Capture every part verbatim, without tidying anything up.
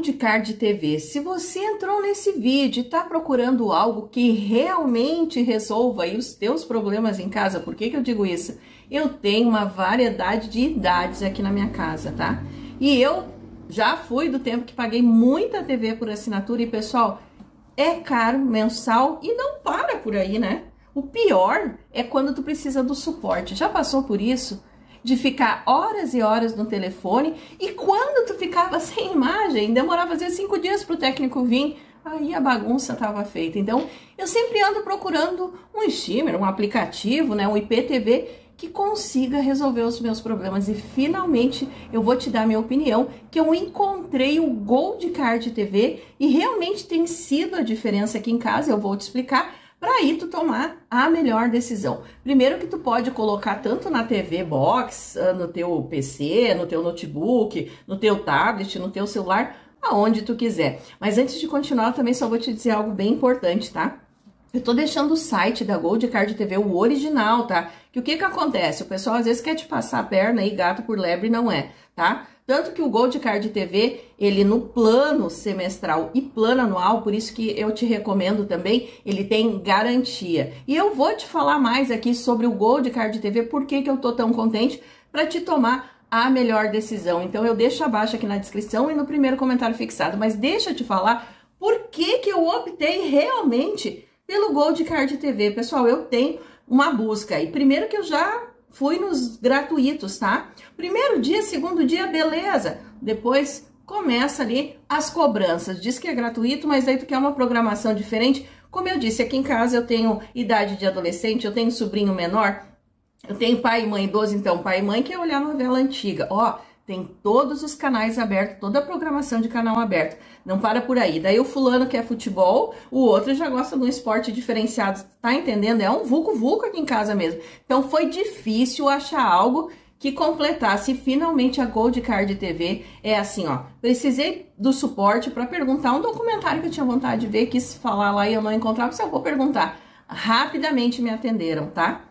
Gold Card T V. Se você entrou nesse vídeo e está procurando algo que realmente resolva aí os teus problemas em casa, por que que eu digo isso? Eu tenho uma variedade de idades aqui na minha casa, tá? E eu já fui do tempo que paguei muita T V por assinatura e, pessoal, é caro mensal e não para por aí, né? O pior é quando tu precisa do suporte. Já passou por isso? De ficar horas e horas no telefone e quando tu ficava sem imagem, demorava às vezes cinco dias para o técnico vir, aí a bagunça estava feita. Então, eu sempre ando procurando um streamer, um aplicativo, né, um I P T V que consiga resolver os meus problemas. E finalmente eu vou te dar minha opinião, que eu encontrei o Gold Card T V e realmente tem sido a diferença aqui em casa, eu vou te explicar, para aí tu tomar a melhor decisão. Primeiro que tu pode colocar tanto na T V Box, no teu P C, no teu notebook, no teu tablet, no teu celular, aonde tu quiser. Mas antes de continuar, eu também só vou te dizer algo bem importante, tá? Eu tô deixando o site da Gold Card T V, o original, tá? Que o que que acontece? O pessoal às vezes quer te passar a perna aí, gato por lebre, não é, tá? Tanto que o Gold Card T V, ele no plano semestral e plano anual, por isso que eu te recomendo também, ele tem garantia. E eu vou te falar mais aqui sobre o Gold Card T V, por que que eu tô tão contente, para te tomar a melhor decisão. Então eu deixo abaixo aqui na descrição e no primeiro comentário fixado, mas deixa eu te falar por que que eu optei realmente pelo Gold Card T V. Pessoal, eu tenho uma busca aí. Primeiro que eu já fui nos gratuitos, tá? Primeiro dia, segundo dia, beleza. Depois começa ali as cobranças. Diz que é gratuito, mas aí tu quer uma programação diferente. Como eu disse, aqui em casa eu tenho idade de adolescente, eu tenho sobrinho menor, eu tenho pai e mãe idoso, então pai e mãe quer olhar novela antiga. Ó, tem todos os canais abertos, toda a programação de canal aberto. Não para por aí. Daí o fulano quer futebol, o outro já gosta de um esporte diferenciado. Tá entendendo? É um vulco-vulco aqui em casa mesmo. Então foi difícil achar algo que completasse. E finalmente a Gold Card T V é assim, ó. Precisei do suporte para perguntar um documentário que eu tinha vontade de ver, quis falar lá e eu não encontrava, se eu vou perguntar. Rapidamente me atenderam, tá?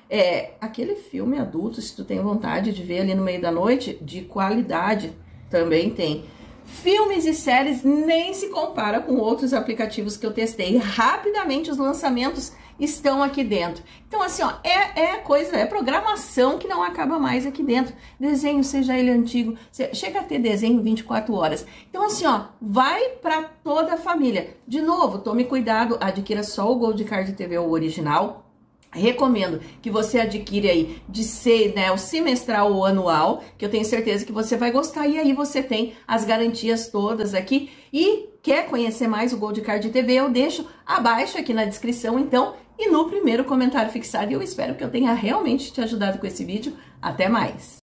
É, aquele filme adulto, se tu tem vontade de ver ali no meio da noite, de qualidade, também tem. Filmes e séries nem se compara com outros aplicativos que eu testei. Rapidamente os lançamentos estão aqui dentro. Então assim, ó, é, é coisa, é programação que não acaba mais aqui dentro. Desenho, seja ele antigo, chega a ter desenho vinte e quatro horas. Então assim, ó, vai para toda a família. De novo, tome cuidado, adquira só o Gold Card T V, o original. Recomendo que você adquire aí de ser, né, o semestral ou anual, que eu tenho certeza que você vai gostar. E aí você tem as garantias todas aqui. E quer conhecer mais o Gold Card T V, eu deixo abaixo aqui na descrição, então, e no primeiro comentário fixado. E eu espero que eu tenha realmente te ajudado com esse vídeo. Até mais!